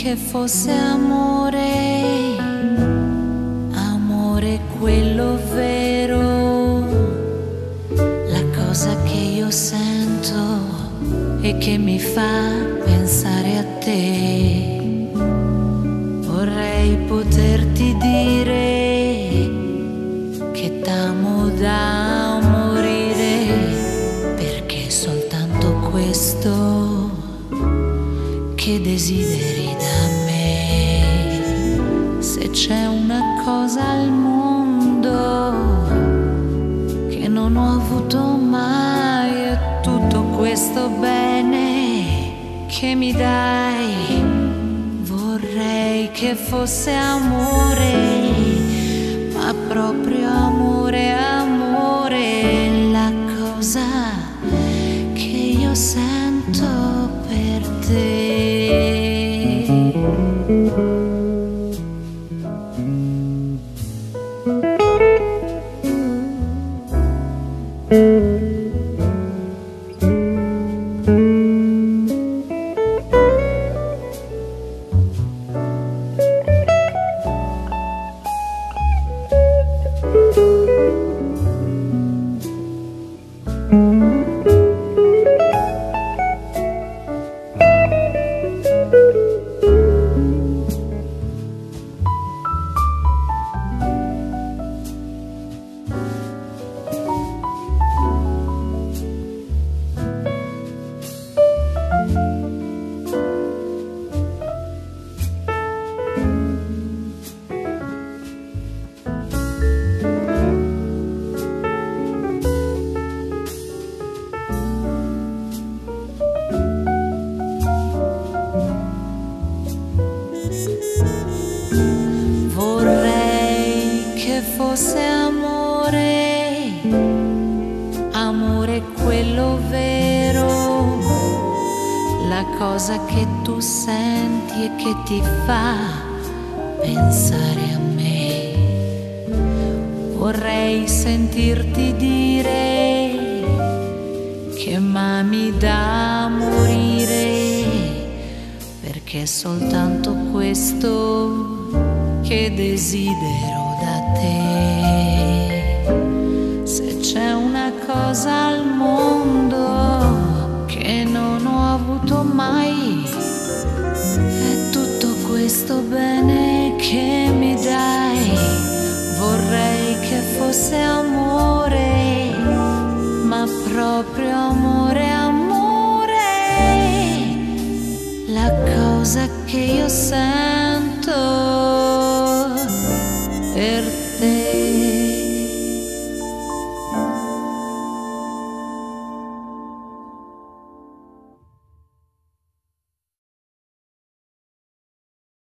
che fosse amore, amore quello vero, la cosa che io sento e che mi fa pensare a te. Vorrei poterti dire che t'amo da morire, perché è soltanto questo che desideri da me. Se c'è una cosa al mondo che non ho avuto mai, è tutto questo bene che mi dai. Vorrei che fosse amore, ma proprio amore, amore, la cosa che io sento per te. Fosse amore, amore quello vero, la cosa che tu senti e che ti fa pensare a me. Vorrei sentirti dire che m'ami da morire, perché è soltanto questo che desidero da te. Se c'è una cosa al mondo che non ho avuto mai, è tutto questo bene che mi dai. Vorrei che fosse amore, ma proprio amore, amore, la cosa che io sento per te.